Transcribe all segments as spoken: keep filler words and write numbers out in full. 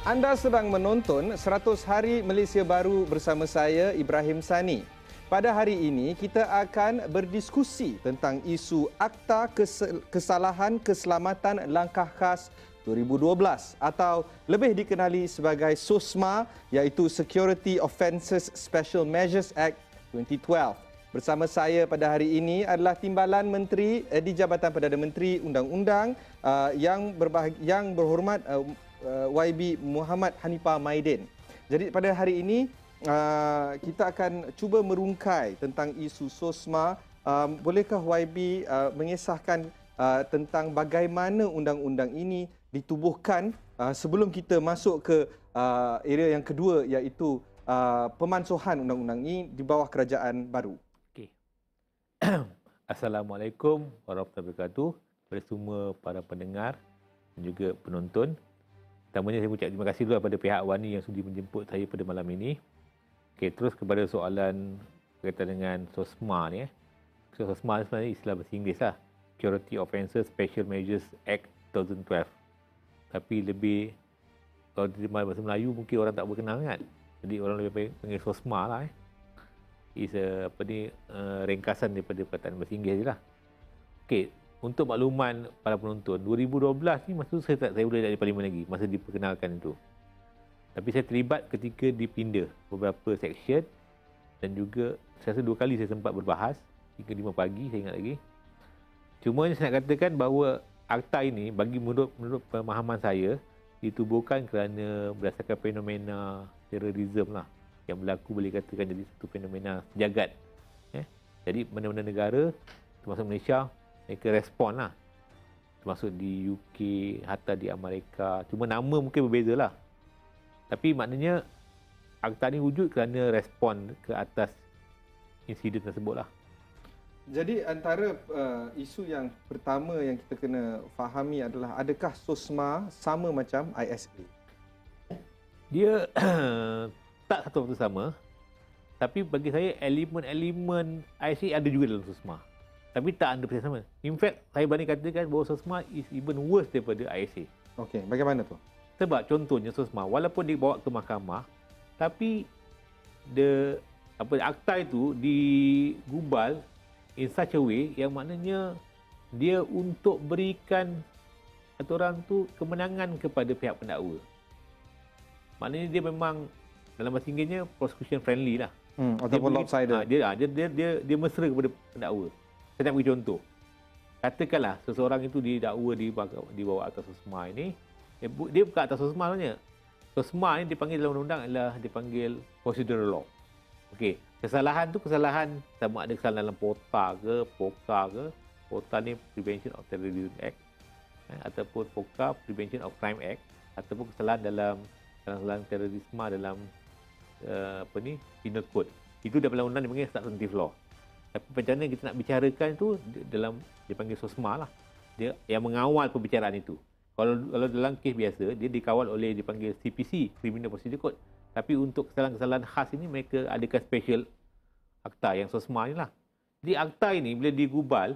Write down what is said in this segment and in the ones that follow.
Anda sedang menonton seratus Hari Malaysia Baru bersama saya, Ibrahim Sani. Pada hari ini, kita akan berdiskusi tentang isu Akta Kesalahan Keselamatan Langkah Khas dua ribu dua belas atau lebih dikenali sebagai SOSMA, iaitu Security Offences Special Measures Act dua ribu dua belas. Bersama saya pada hari ini adalah Timbalan Menteri eh, di Jabatan Perdana Menteri Undang-Undang uh, yang, berbahagi, yang berhormat uh, uh, Y B Muhammad Hanifah Maidin. Jadi pada hari ini uh, kita akan cuba merungkai tentang isu SOSMA. Uh, bolehkah Y B uh, mengisahkan uh, tentang bagaimana undang-undang ini ditubuhkan uh, sebelum kita masuk ke uh, area yang kedua, iaitu uh, pemansuhan undang-undang ini di bawah kerajaan baru? Assalamualaikum warahmatullahi wabarakatuh kepada semua para pendengar dan juga penonton. Pertamanya saya ucap terima kasih dulu kepada pihak Wani yang sudi menjemput saya pada malam ini. Okey, terus kepada soalan berkaitan dengan SOSMA ni. Eh. So, SOSMA sebenarnya istilah bahasa Inggeris lah. Security Offences Special Measures Act dua ribu dua belas. Tapi lebih, kalau diterjemah bahasa Melayu mungkin orang tak berkenal kan. Jadi orang lebih panggil SOSMA lah. Eh. Is a, apa ni, uh, ringkasan daripada perkataan bahasa Inggeris lah. Okey, untuk makluman para penonton, dua ribu dua belas ni masa tu saya tak saya boleh dari parlimen lagi, masa diperkenalkan itu. Tapi saya terlibat ketika dipinda beberapa seksyen dan juga saya rasa dua kali saya sempat berbahas hingga lima pagi, saya ingat lagi. Cuma saya nak katakan bahawa akta ini bagi menurut menurut pemahaman saya ditubuhkan kerana berdasarkan fenomena terorisme lah yang berlaku, boleh katakan jadi satu fenomena jagat. Eh? Jadi mana-mana negara, termasuk Malaysia, mereka respon lah. Termasuk di U K, hatta di Amerika. Cuma nama mungkin berbeza lah. Tapi maknanya akta ni wujud kerana respon ke atas insiden tersebut lah. Jadi antara uh, isu yang pertama yang kita kena fahami adalah adakah SOSMA sama macam I S A? Dia tak satu waktu sama, tapi bagi saya elemen-elemen I S A ada juga dalam SOSMA, tapi tak one hundred percent sama. In fact, saya berani katakan bahawa SOSMA is even worse daripada I S A. Okey, bagaimana tu? Sebab contohnya SOSMA, walaupun dibawa ke mahkamah, tapi the apa akta itu digubal in such a way yang maknanya dia untuk berikan kata orang tu kemenangan kepada pihak pendakwa. Maknanya dia memang dalam bahasa Inggerisnya prosecution friendly lah. Hmm, ataupun lopsided. Dia, dia, dia, dia, dia mesra kepada pendakwa. Saya nak bagi contoh. Katakanlah seseorang itu didakwa di, di bawah atas SOSMA ini. Dia, dia bukan atas SOSMA sebenarnya. SOSMA ini dipanggil dalam undang-undang adalah dipanggil procedural law. Okey, kesalahan tu kesalahan sama ada kesalahan dalam POTA ke, POKA ke. POTA ni Prevention of Terrorism Act. Eh, ataupun POKA Prevention of Crime Act. Ataupun kesalahan dalam kesalahan terorisme dalam Uh, apa ni, penal code. Itu dalam undang dipanggil substantive law. Tapi macam mana kita nak bicarakan itu dalam dipanggil SOSMA lah. Dia yang mengawal pembicaraan itu. Kalau kalau dalam kes biasa dia dikawal oleh dipanggil C P C, Criminal Procedure Code. Tapi untuk kesalahan-kesalahan khas ini mereka adakan special akta yang SOSMA ni lah. Di akta ini bila digubal,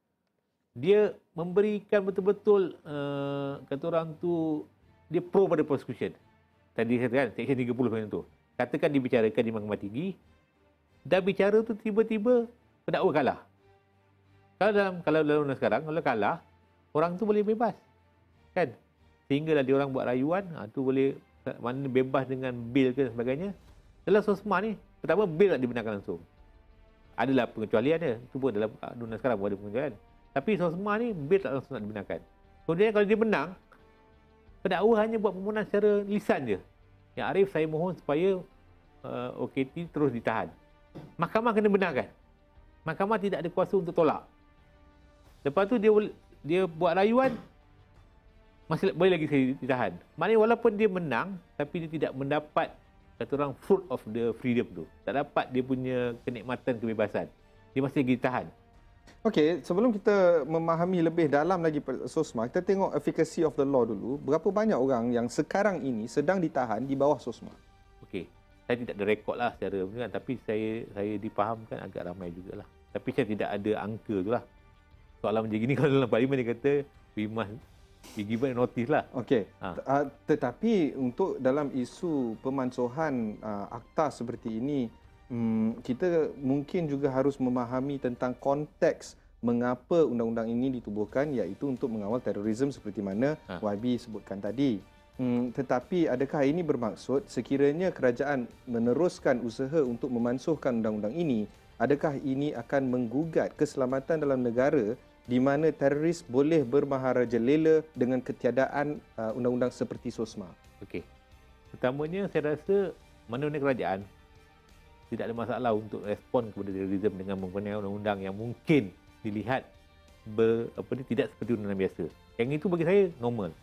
dia memberikan betul-betul uh, kata orang tu dia pro pada prosecution. Tadi saya katakan seksyen tiga puluh macam tu. Katakan dibicarakan di mahkamah tinggi, dah bicara tu tiba-tiba pendakwa kalah. Kalau dalam kalau dalam undang sekarang, kalau kalah, orang tu boleh bebas. Kan? Sehinggalah dia orang buat rayuan, ha, tu boleh mana bebas dengan bil ke dan sebagainya. Dalam SOSMA ni, pertama bil tak dibenarkan langsung. Adalah pengecualian dia. Itu pun dalam undang sekarang pun ada pengecualian. Tapi SOSMA ni bil tak langsung nak dibenarkan. Kemudian kalau dia menang, pendakwa hanya buat permohonan secara lisan je. Yang Arif, saya mohon supaya uh, O K T terus ditahan. Mahkamah kena benarkan. Mahkamah tidak ada kuasa untuk tolak. Lepas tu dia dia buat rayuan, masih boleh lagi saya ditahan. Maknanya walaupun dia menang, tapi dia tidak mendapat kata orang fruit of the freedom tu. Tak dapat dia punya kenikmatan kebebasan. Dia masih lagi ditahan. Okey, sebelum kita memahami lebih dalam lagi SOSMA, kita tengok efficacy of the law dulu. Berapa banyak orang yang sekarang ini sedang ditahan di bawah SOSMA? Okey, saya tidak ada rekod lah secara kan, tapi saya saya dipahamkan agak ramai jugalah. Tapi saya tidak ada angka tu lah. Soalan macam gini kalau dalam parlimen dia kata we must be given notice lah. Okey. Ha. Uh, tetapi untuk dalam isu pemansuhan uh, akta seperti ini, um, kita mungkin juga harus memahami tentang konteks mengapa undang-undang ini ditubuhkan, iaitu untuk mengawal terorisme seperti mana ha. Y B sebutkan tadi. Hmm, tetapi adakah ini bermaksud sekiranya kerajaan meneruskan usaha untuk memansuhkan undang-undang ini, adakah ini akan menggugat keselamatan dalam negara di mana teroris boleh bermaharajalela dengan ketiadaan uh, undang-undang seperti SOSMA? Okey. Pertamanya saya rasa mana-mana kerajaan tidak ada masalah untuk respon kepada terorisme dengan menggunakan undang-undang yang mungkin dilihat ber, apa ni, tidak seperti undang-undang biasa. Yang itu bagi saya normal.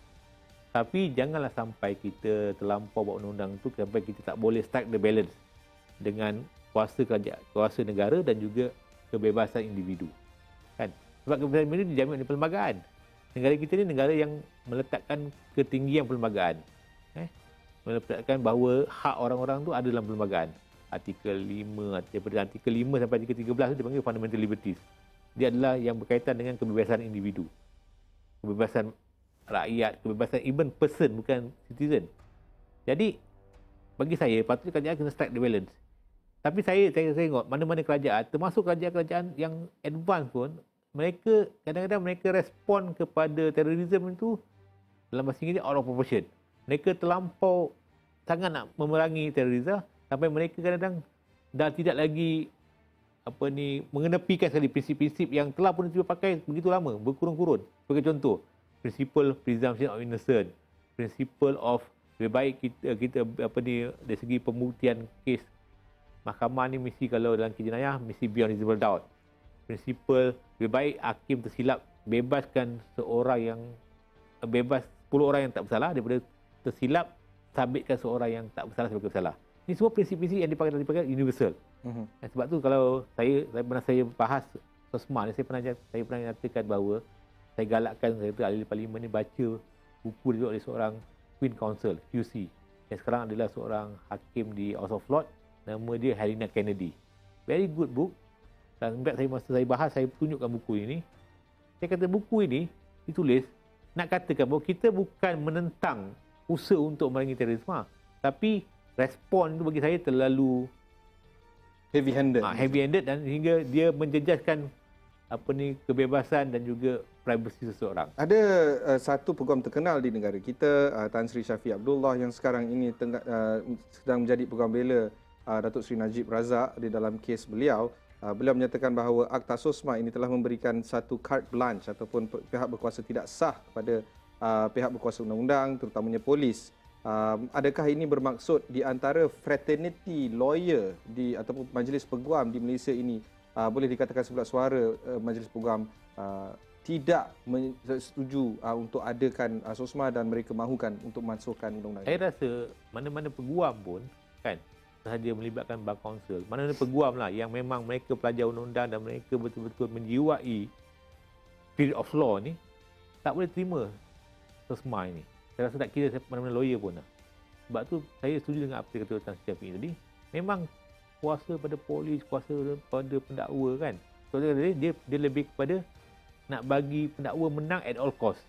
Tapi janganlah sampai kita terlampau buat undang-undang itu sampai kita tak boleh strike the balance dengan kuasa kerajaan, kuasa negara dan juga kebebasan individu. Kan? Sebab kebebasan individu dijamin oleh perlembagaan. Negara kita ni negara yang meletakkan ketinggian perlembagaan. Eh? Meletakkan bahawa hak orang-orang tu ada dalam perlembagaan. Artikel lima, daripada artikel lima sampai artikel tiga belas tu dipanggil fundamental liberties. Dia adalah yang berkaitan dengan kebebasan individu. Kebebasan rakyat, kebebasan even person, bukan citizen. Jadi, bagi saya, patutnya kerajaan kena strike the balance. Tapi saya, saya, saya tengok mana-mana kerajaan, termasuk kerajaan-kerajaan yang advance pun, mereka, kadang-kadang mereka respon kepada terorisme itu dalam bahasa Inggeris out of proportion. Mereka terlampau sangat nak memerangi terorisme sampai mereka kadang-kadang dah tidak lagi apa ni mengenepikan sekali prinsip-prinsip yang telah pun dipakai begitu lama, berkurun-kurun. Sebagai contoh, principle presumption of innocence, principle of lebih baik kita, kita apa ni dari segi pembuktian kes mahkamah ni mesti kalau dalam kes jenayah mesti beyond reasonable doubt. Principle lebih baik hakim tersilap bebaskan seorang yang bebas sepuluh orang yang tak bersalah daripada tersilap sabitkan seorang yang tak bersalah sebagai bersalah. Ini semua prinsip-prinsip yang dipakai dipakai universal. Uh-huh. Sebab tu kalau saya saya pernah saya bahas SOSMA ni, saya pernah saya pernah nyatakan bahawa saya galakkan kata ahli parlimen ni baca buku dia oleh seorang Queen Counsel Q C yang sekarang adalah seorang hakim di House of Lords, nama dia Helena Kennedy. Very good book. Dan saya masa saya bahas saya tunjukkan buku ini. Saya kata buku ini ditulis nak katakan bahawa kita bukan menentang usaha untuk memerangi terorisme, tapi respon itu bagi saya terlalu heavy handed. Ha, heavy handed dan hingga dia menjejaskan apa ni kebebasan dan juga privasi seseorang. Ada uh, satu peguam terkenal di negara kita, uh, Tan Sri Shafie Abdullah, yang sekarang ini tengah, uh, sedang menjadi peguam bela uh, Datuk Seri Najib Razak di dalam kes beliau. Uh, beliau menyatakan bahawa Akta SOSMA ini telah memberikan satu carte blanche ataupun pihak berkuasa tidak sah kepada uh, pihak berkuasa undang-undang, terutamanya polis. Uh, adakah ini bermaksud di antara fraternity lawyer di ataupun majlis peguam di Malaysia ini Uh, boleh dikatakan sebelah suara uh, majlis peguam uh, tidak setuju uh, untuk adakan uh, SOSMA dan mereka mahukan untuk masukkan undang-undang ini? Saya rasa mana-mana peguam pun kan sahaja melibatkan bar council, mana-mana peguam lah yang memang mereka pelajar undang-undang dan mereka betul-betul menjiwai spirit of law ni tak boleh terima SOSMA ini. Saya rasa tak kira mana-mana lawyer pun lah. Sebab tu saya setuju dengan apa yang kata Tan Sri Shafie tadi. Memang kuasa pada polis, kuasa pada pendakwa kan. So, dia, dia dia lebih kepada nak bagi pendakwa menang at all cost.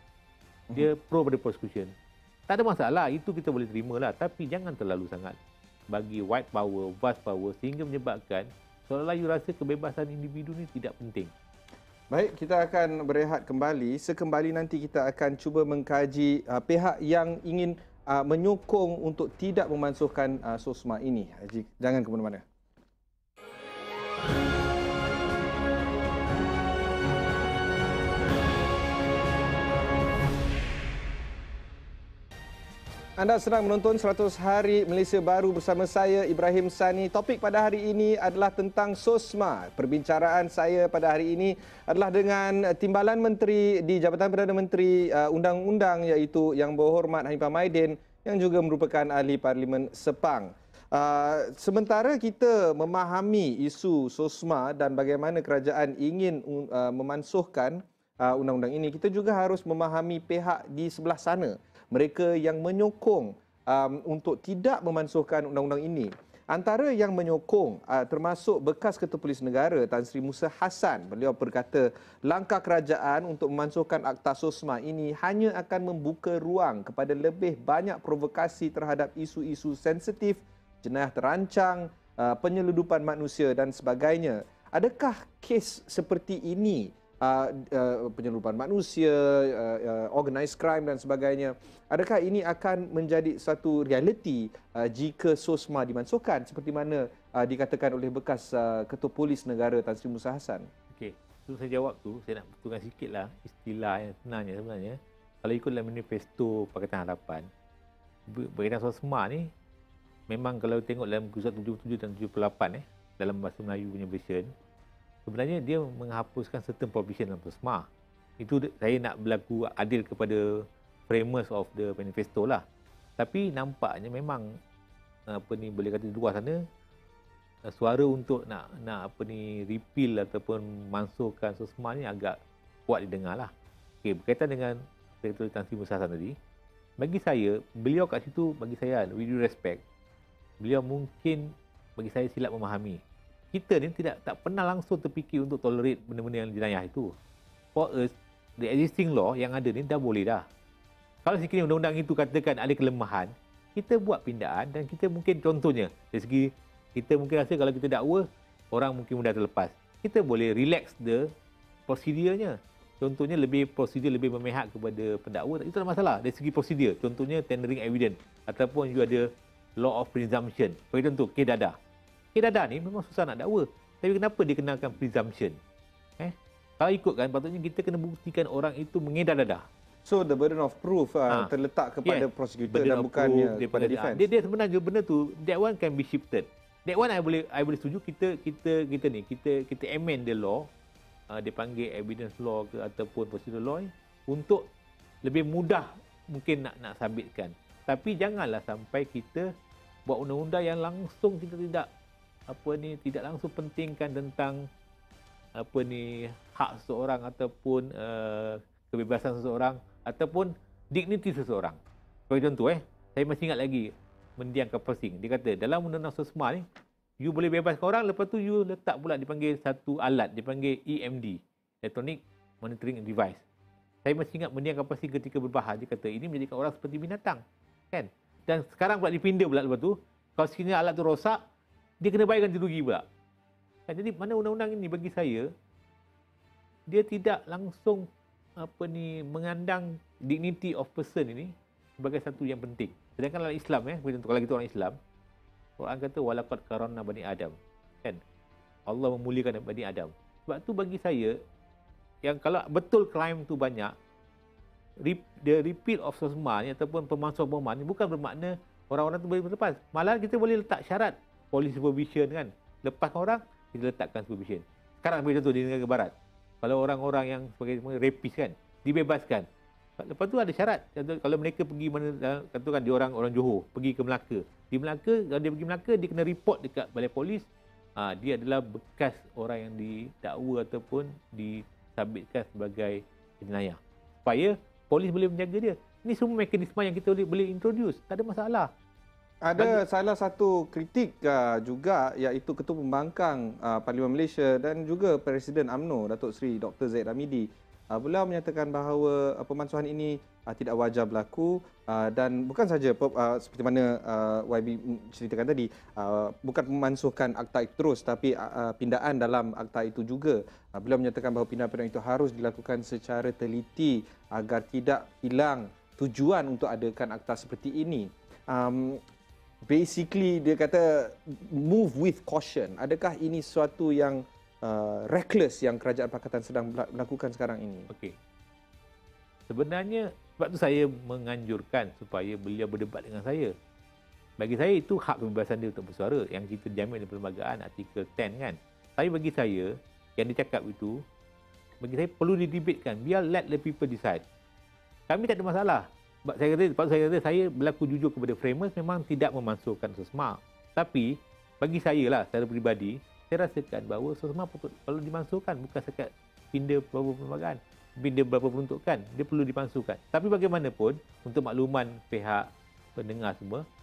Dia uh-huh. pro pada prosecution. Tak ada masalah, itu kita boleh terima lah. Tapi jangan terlalu sangat bagi wide power, vast power sehingga menyebabkan seolah-olah you rasa kebebasan individu ni tidak penting. Baik, kita akan berehat kembali. Sekembali nanti kita akan cuba mengkaji uh, pihak yang ingin Uh, menyokong untuk tidak memansuhkan uh, SOSMA ini. Jangan ke mana-mana. Anda sedang menonton seratus Hari Malaysia Baru bersama saya, Ibrahim Sani. Topik pada hari ini adalah tentang SOSMA. Perbincangan saya pada hari ini adalah dengan Timbalan Menteri di Jabatan Perdana Menteri uh, Undang-Undang iaitu Yang Berhormat Hanifah Maidin yang juga merupakan ahli Parlimen Sepang. Uh, sementara kita memahami isu SOSMA dan bagaimana kerajaan ingin uh, memansuhkan uh, undang-undang ini, kita juga harus memahami pihak di sebelah sana. Mereka yang menyokong um, untuk tidak memansuhkan undang-undang ini. Antara yang menyokong termasuk bekas Ketua Polis Negara Tan Sri Musa Hassan. Beliau berkata langkah kerajaan untuk memansuhkan Akta SOSMA ini hanya akan membuka ruang kepada lebih banyak provokasi terhadap isu-isu sensitif, jenayah terancang, penyeludupan manusia dan sebagainya. Adakah kes seperti ini, uh, uh, penyeludupan manusia, uh, uh, organised crime dan sebagainya, adakah ini akan menjadi satu realiti uh, jika SOSMA dimansuhkan seperti mana uh, dikatakan oleh bekas uh, Ketua Polis Negara Tan Sri Musa Hassan? Okey, tu saya jawab tu, saya nak betulkan sikitlah istilah yang sebenarnya sebenarnya. Kalau ikut dalam manifesto Pakatan Harapan, berkaitan SOSMA ni memang kalau tengok dalam Kisah tujuh puluh tujuh dan tujuh puluh lapan eh dalam bahasa Melayu punya version, sebenarnya dia menghapuskan certain provision dalam SOSMA. Itu saya nak berlaku adil kepada framers of the manifesto lah. Tapi nampaknya memang apa ni boleh kata di luar sana suara untuk nak nak apa ni repeal ataupun mansuhkan SOSMA ni agak kuat didengar lah. Okey, berkaitan dengan Datuk Tan Sri Musa Hassan tadi, bagi saya beliau kat situ, bagi saya with due respect, beliau mungkin bagi saya silap memahami. Kita ni tidak tak pernah langsung terfikir untuk tolerate benda-benda yang jenayah itu. For us, the existing law yang ada ni dah boleh dah. Kalau sekiranya undang-undang itu katakan ada kelemahan, kita buat pindaan dan kita mungkin contohnya, dari segi kita mungkin rasa kalau kita dakwa, orang mungkin mudah terlepas. Kita boleh relax the prosedurnya. Contohnya lebih prosedur lebih memihak kepada pendakwa, itu tak ada masalah dari segi prosedur. Contohnya tendering evidence ataupun juga ada law of presumption. Bagi contoh, kes dadah. Kes dadah ni memang susah nak dakwa. Tapi kenapa dia kenakan presumption? Eh? Kalau ikutkan, patutnya kita kena buktikan orang itu mengedar dadah. So the burden of proof uh, ha. terletak kepada yes. prosecutor dan bukannya kepada defense. Dia, dia sebenarnya benda tu, that one can be shifted. That one I boleh I boleh setuju, kita kita kita ni kita kita amend the law, uh, dia panggil evidence law ke ataupun procedural law ni, untuk lebih mudah mungkin nak nak sabitkan. Tapi janganlah sampai kita buat undang-undang yang langsung kita tidak apa ni tidak langsung pentingkan tentang apa ni hak seseorang ataupun uh, kebebasan seseorang ataupun dignity seseorang. Bagi contoh eh, saya masih ingat lagi Mendiang Kapasing. Dia kata dalam undang-undang SOSMA ni, you boleh bebaskan orang, lepas tu you letak pula dipanggil satu alat, dipanggil E M D, Electronic Monitoring Device. Saya masih ingat Mendiang Kapasing ketika berbahas, dia kata ini menjadikan orang seperti binatang. Kan? Dan sekarang pula dipinda pula lepas tu, kalau sekiranya alat tu rosak, dia kena bayar ganti rugi pula. Kan? Jadi mana undang-undang ini bagi saya, dia tidak langsung apa ni mengandang dignity of person ini sebagai satu yang penting. Sedangkan dalam Islam eh, kalau kita orang Islam, Quran kata walaqad karamna bani Adam. Kan? Allah memuliakan bani Adam. Sebab tu bagi saya, yang kalau betul crime tu banyak, the repeal of SOSMA ni ataupun pemansuhan SOSMA ni bukan bermakna orang-orang tu boleh berlepas. Malah kita boleh letak syarat police supervision kan. Lepaskan orang, kita letakkan supervision. Sekarang bagi contoh di negara barat, kalau orang-orang yang sebagai rapist kan, dibebaskan. Lepas tu ada syarat. Kalau mereka pergi mana, katakan dia orang orang Johor, pergi ke Melaka. Di Melaka, kalau dia pergi Melaka, dia kena report dekat balai polis. Ha, dia adalah bekas orang yang didakwa ataupun disabitkan sebagai jenayah. Supaya polis boleh menjaga dia. Ini semua mekanisme yang kita boleh, boleh introduce. Tak ada masalah. Ada salah satu kritik uh, juga, iaitu Ketua Pembangkang uh, Parlimen Malaysia dan juga Presiden U M N O, Datuk Seri Doktor Zaid Hamidi. Uh, beliau menyatakan bahawa uh, pemansuhan ini uh, tidak wajar berlaku uh, dan bukan saja uh, seperti mana uh, Y B ceritakan tadi, uh, bukan memansuhkan akta itu terus, tapi uh, pindaan dalam akta itu juga. Uh, beliau menyatakan bahawa pindaan-pindaan itu harus dilakukan secara teliti agar tidak hilang tujuan untuk adakan akta seperti ini. Um, Basically, dia kata move with caution. Adakah ini sesuatu yang uh, reckless yang kerajaan Pakatan sedang melakukan sekarang ini? Okey. Sebenarnya, sebab tu saya menganjurkan supaya beliau berdebat dengan saya. Bagi saya, itu hak kebebasan dia untuk bersuara yang kita dijamin di perlembagaan artikel sepuluh kan. Tapi bagi saya, yang dicakap itu, bagi saya perlu didebatkan. Biar let the people decide. Kami tak ada masalah. Sebab saya kata, sebab saya kata saya berlaku jujur kepada framers, memang tidak memansuhkan SOSMA. Tapi bagi saya lah secara peribadi, saya rasakan bahawa SOSMA perlu dimansuhkan, bukan sekat pindah beberapa perlembagaan, pindah beberapa peruntukan, dia perlu dimansuhkan. Tapi bagaimanapun, untuk makluman pihak pendengar semua,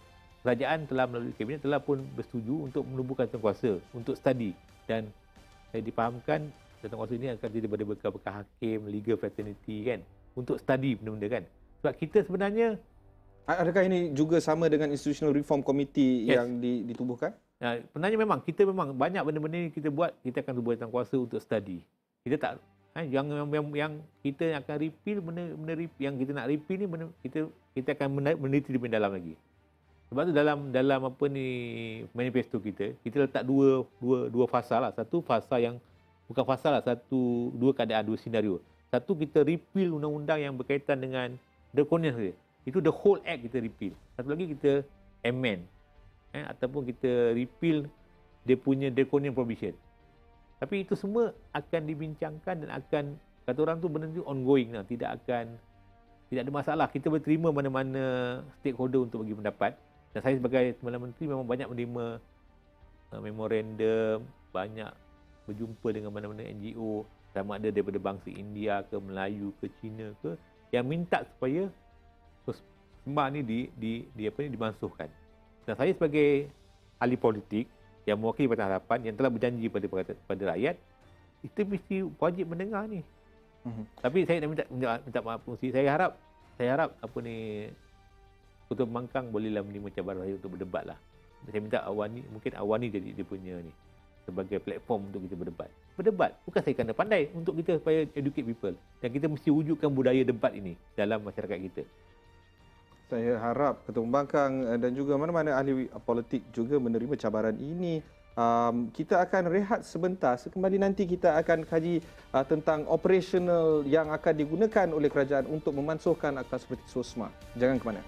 kerajaan telah melalui kabinet telah pun bersetuju untuk menubuhkan jawatan untuk study, dan saya difahamkan jawatan ini akan jadi daripada bekas-bekas hakim, legal fraternity kan, untuk study benda-benda kan. Sebab kita sebenarnya, adakah ini juga sama dengan Institutional Reform Committee yes, yang ditubuhkan? Nah, sebenarnya memang kita memang banyak benda-benda ni kita buat, kita akan tubuh jawatan untuk study. Kita tak ha, yang, yang yang kita akan repeal benda-benda yang kita nak repeal ni benda, kita kita akan meneliti lebih dalam lagi. Sebab tu dalam dalam apa ni manifesto kita, kita letak dua dua dua fasa lah. Satu fasa yang bukan fasa lah, satu dua keadaan, dua senario. Satu, kita repeal undang-undang yang berkaitan dengan draconian saja. Itu the whole act kita repeal. Satu lagi kita amend, eh, ataupun kita repeal dia punya draconian provision. Tapi itu semua akan dibincangkan dan akan, kata orang tu benda tu ongoing lah. Tidak akan, tidak ada masalah. Kita berterima mana-mana stakeholder untuk bagi pendapat. Dan saya sebagai Perdana Menteri memang banyak menerima uh, memorandum, banyak berjumpa dengan mana-mana N G O, sama ada daripada bangsa India ke Melayu ke Cina ke, yang minta supaya SOSMA ni di, di, di apa ni dimansuhkan. Dan saya sebagai ahli politik yang mewakili Pakatan Harapan yang telah berjanji pada pada rakyat, kita mesti wajib mendengar ni. Mm-hmm. Tapi saya nak minta, minta, minta maaf fungsi. Saya harap saya harap apa ni Ketua Pembangkang bolehlah menerima cabaran saya untuk berdebat lah. Saya minta Awani, mungkin Awani jadi dia punya ni sebagai platform untuk kita berdebat. Berdebat bukan saya kena pandai, untuk kita supaya educate people, dan kita mesti wujudkan budaya debat ini dalam masyarakat kita. Saya harap Ketua Pembangkang dan juga mana-mana ahli politik juga menerima cabaran ini. Um, kita akan rehat sebentar. Sekembali nanti kita akan kaji uh, tentang operasional yang akan digunakan oleh kerajaan untuk memansuhkan akta seperti SOSMA. Jangan ke mana.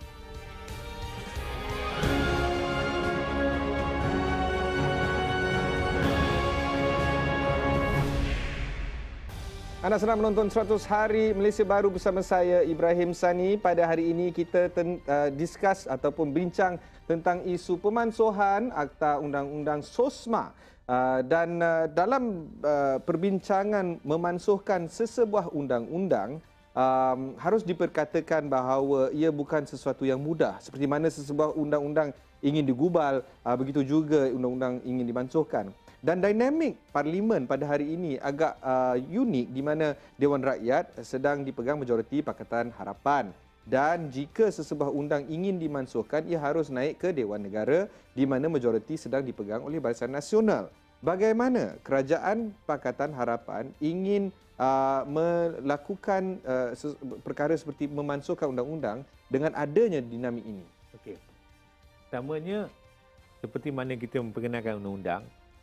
Anda sedang menonton seratus Hari Malaysia Baru bersama saya, Ibrahim Sani. Pada hari ini kita ten, uh, discuss ataupun bincang tentang isu pemansuhan Akta Undang-Undang SOSMA. Uh, dan uh, dalam uh, perbincangan memansuhkan sesebuah undang-undang, um, harus diperkatakan bahawa ia bukan sesuatu yang mudah. Seperti mana sesebuah undang-undang ingin digubal, uh, begitu juga undang-undang ingin dimansuhkan. Dan dinamik parlimen pada hari ini agak uh, unik, di mana Dewan Rakyat sedang dipegang majoriti Pakatan Harapan. Dan jika sesebuah undang ingin dimansuhkan, ia harus naik ke Dewan Negara, di mana majoriti sedang dipegang oleh Barisan Nasional. Bagaimana kerajaan Pakatan Harapan ingin uh, melakukan uh, perkara seperti memansuhkan undang-undang dengan adanya dinamik ini? Okey. Pertamanya, seperti mana kita memperkenalkan undang-undang,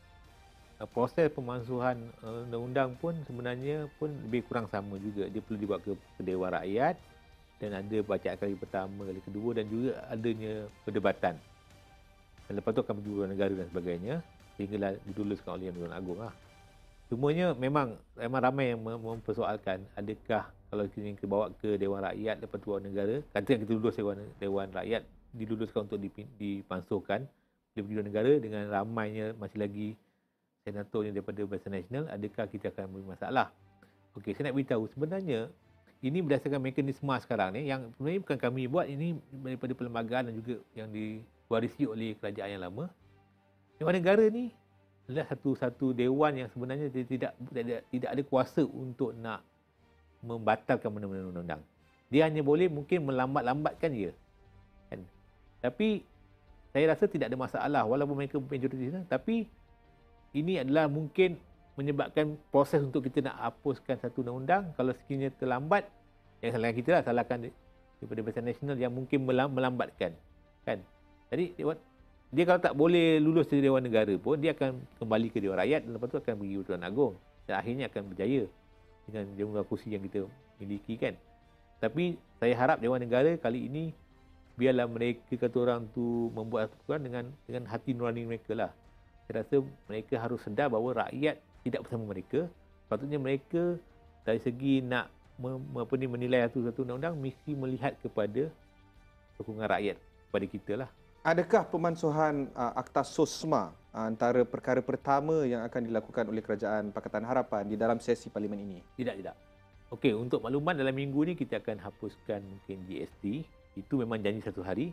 proses pemansuhan undang-undang pun sebenarnya pun lebih kurang sama juga. Dia perlu dibuat ke, ke Dewan Rakyat, dan ada bacaan kali pertama, kali kedua, dan juga adanya perdebatan. Dan lepas tu akan pergi ke negara dan sebagainya, sehinggalah diluluskan oleh Yang Dewan Agong lah. Semuanya memang, memang ramai yang mempersoalkan, adakah kalau kita bawa ke Dewan Rakyat, lepas tu Dewan Negara, katakan kita lulus Dewan, Dewan Rakyat, diluluskan untuk dipansuhkan, dia pergi Dewan Negara dengan ramainya masih lagi senatornya daripada Barisan Nasional, adakah kita akan bermasalah? Okey, saya nak beritahu sebenarnya ini berdasarkan mekanisme sekarang ni, yang sebenarnya bukan kami buat, ini daripada perlembagaan dan juga yang diwarisi oleh kerajaan yang lama. Dewan Negara ni adalah satu-satu dewan yang sebenarnya dia tidak tidak tidak ada kuasa untuk nak membatalkan benda-benda undang-undang. Dia hanya boleh mungkin melambat-lambatkan je. Kan? Tapi saya rasa tidak ada masalah walaupun mereka majoriti sana, tapi ini adalah mungkin menyebabkan proses untuk kita nak hapuskan satu undang-undang. Kalau sekiranya terlambat, yang salahkan kita lah, salahkan daripada Barisan Nasional yang mungkin melambatkan. Kan? Jadi, dia kalau tak boleh lulus dari Dewan Negara pun, dia akan kembali ke Dewan Rakyat dan lepas tu akan pergi ke Dewan Agong. Dan akhirnya akan berjaya dengan jumlah kursi yang kita miliki kan. Tapi saya harap Dewan Negara kali ini, biarlah mereka kata orang tu membuat satu peraturan dengan, dengan hati nurani mereka lah. Saya rasa mereka harus sedar bahawa rakyat tidak bersama mereka. Sepatutnya mereka dari segi nak mem, apa ni, menilai satu-satu undang-undang mesti melihat kepada sokongan rakyat kepada kita lah. Adakah pemansuhan uh, Akta SOSMA uh, antara perkara pertama yang akan dilakukan oleh Kerajaan Pakatan Harapan di dalam sesi parlimen ini? Tidak, tidak. Okey, untuk makluman dalam minggu ni kita akan hapuskan mungkin G S T. Itu memang janji satu hari.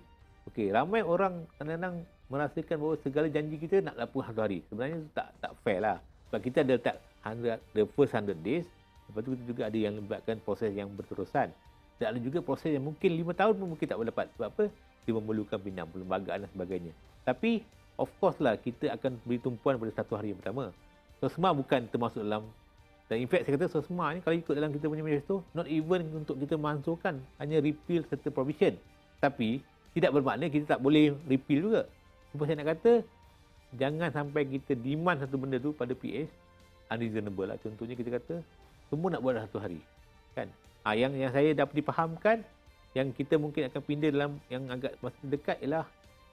Okey, ramai orang kadang-kadang merasakan bahawa segala janji kita nak lakukan satu hari. Sebenarnya itu tak tak fair lah. Sebab kita ada letak one hundred, the first one hundred days. Lepas tu kita juga ada yang melibatkan proses yang berterusan. Dan ada juga proses yang mungkin lima tahun pun mungkin tak boleh dapat. Sebab apa? Dia memerlukan bidang perlembagaan dan sebagainya. Tapi of course lah kita akan beri tumpuan pada satu hari yang pertama. SOSMA bukan termasuk dalam, dan in fact saya kata SOSMA ni kalau ikut dalam kita punya manifesto, not even untuk kita masukkan, hanya repeal serta provision. Tapi tidak bermakna kita tak boleh repeal juga. Cuma saya nak kata jangan sampai kita demand satu benda tu pada P S unreasonable lah. Contohnya kita kata semua nak buat dalam satu hari. Kan? Ah, yang yang saya dapat dipahamkan, yang kita mungkin akan pindah dalam yang agak masa dekat ialah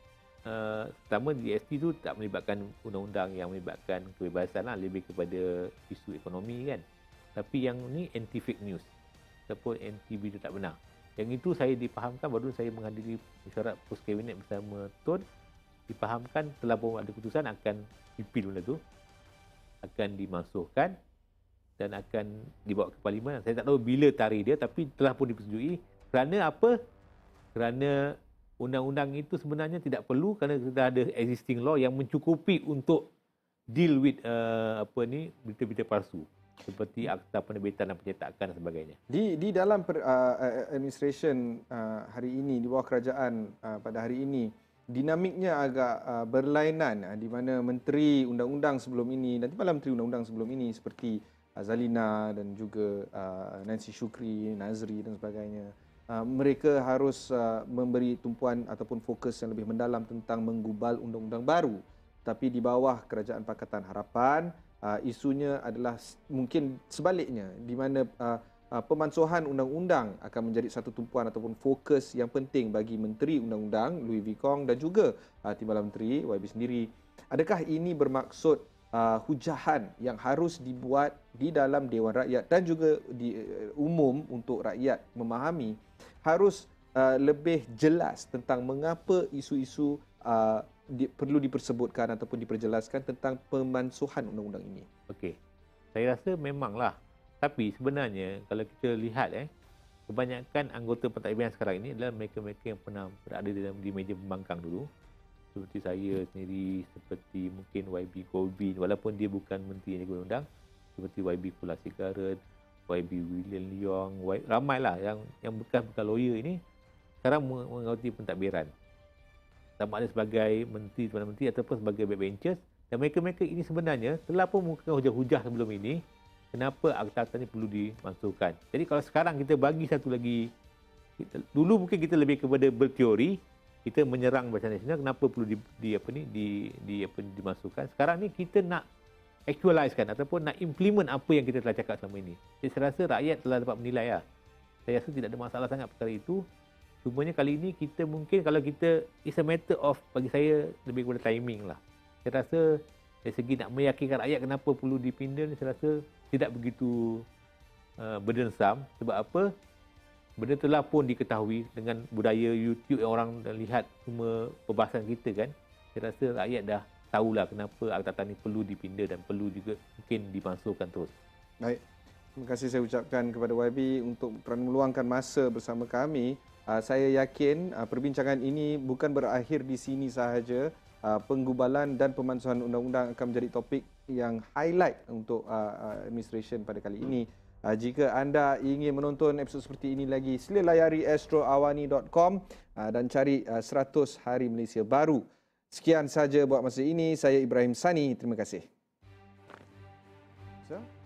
uh, pertama G S T tu tak melibatkan undang-undang yang melibatkan kebebasan lah, lebih kepada isu ekonomi kan. Tapi yang ni anti fake news ataupun anti berita tak benar. Yang itu saya dipahamkan baru saya menghadiri mesyuarat pos kabinet bersama Tun, dipahamkan telah pun ada keputusan akan repeal benda tu, akan dimasukkan dan akan dibawa ke parlimen. Saya tak tahu bila tarikh dia, tapi telah pun dipersetujui. Kerana apa? Kerana undang-undang itu sebenarnya tidak perlu, kerana kita ada existing law yang mencukupi untuk deal with uh, apa ni berita-berita palsu seperti Akta Penerbitan dan Pencetakan dan sebagainya. Di di dalam per, uh, administration uh, hari ini, di bawah kerajaan uh, pada hari ini, dinamiknya agak uh, berlainan uh, di mana menteri undang-undang sebelum ini, nanti malam menteri undang-undang sebelum ini seperti uh, Zalina dan juga uh, Nancy Shukri, Nazri dan sebagainya, uh, mereka harus uh, memberi tumpuan ataupun fokus yang lebih mendalam tentang menggubal undang-undang baru. Tapi di bawah kerajaan Pakatan Harapan, Uh, isunya adalah mungkin sebaliknya, di mana uh, uh, pemansuhan undang-undang akan menjadi satu tumpuan ataupun fokus yang penting bagi Menteri Undang-Undang Louis V. Kong dan juga uh, Timbalan Menteri Y B sendiri. Adakah ini bermaksud uh, hujahan yang harus dibuat di dalam Dewan Rakyat dan juga di uh, umum untuk rakyat memahami, harus uh, lebih jelas tentang mengapa isu-isu uh, Di, perlu dipersebutkan ataupun diperjelaskan tentang pemansuhan undang-undang ini? Okey, saya rasa memanglah. Tapi sebenarnya kalau kita lihat eh, kebanyakan anggota pentadbiran sekarang ini adalah mereka-mereka yang pernah berada dalam di meja pembangkang dulu. Seperti saya sendiri, seperti mungkin Y B Corbyn, walaupun dia bukan menteri yang undang, seperti Y B Kulasegaran, Y B William Leong, y, ramailah yang yang bekas-bekas lawyer ini sekarang mengikuti pentadbiran. Sama ada sebagai menteri, Perdana Menteri ataupun sebagai backbenchers. Dan mereka-mereka ini sebenarnya telah pun menggunakan hujah-hujah sebelum ini kenapa akta-akta ini perlu dimasukkan. Jadi kalau sekarang kita bagi satu lagi, kita, dulu mungkin kita lebih kepada berteori, kita menyerang Barisan Nasional kenapa perlu di, di apa ni di di apa dimasukkan. Sekarang ni kita nak actualizekan ataupun nak implement apa yang kita telah cakap selama ini. Jadi saya rasa rakyat telah dapat menilai lah. Saya rasa tidak ada masalah sangat perkara itu. Cumanya kali ini kita mungkin kalau kita, it's a matter of, bagi saya lebih kepada timing lah. Saya rasa dari segi nak meyakinkan rakyat kenapa perlu dipindah ni, saya rasa tidak begitu uh, berdensam. Sebab apa? Benda telah pun diketahui dengan budaya YouTube yang orang dah lihat semua perbahasan kita kan. Saya rasa rakyat dah tahulah kenapa akta ni perlu dipindah dan perlu juga mungkin dimasukkan terus. Baik. Terima kasih saya ucapkan kepada Y B untuk kerana meluangkan masa bersama kami. Uh, saya yakin uh, perbincangan ini bukan berakhir di sini sahaja. Uh, penggubalan dan pemansuhan undang-undang akan menjadi topik yang highlight untuk uh, administration pada kali ini. Uh, jika anda ingin menonton episod seperti ini lagi, sila layari astro awani dot com uh, dan cari uh, seratus Hari Malaysia Baru. Sekian saja buat masa ini. Saya Ibrahim Sani. Terima kasih. So?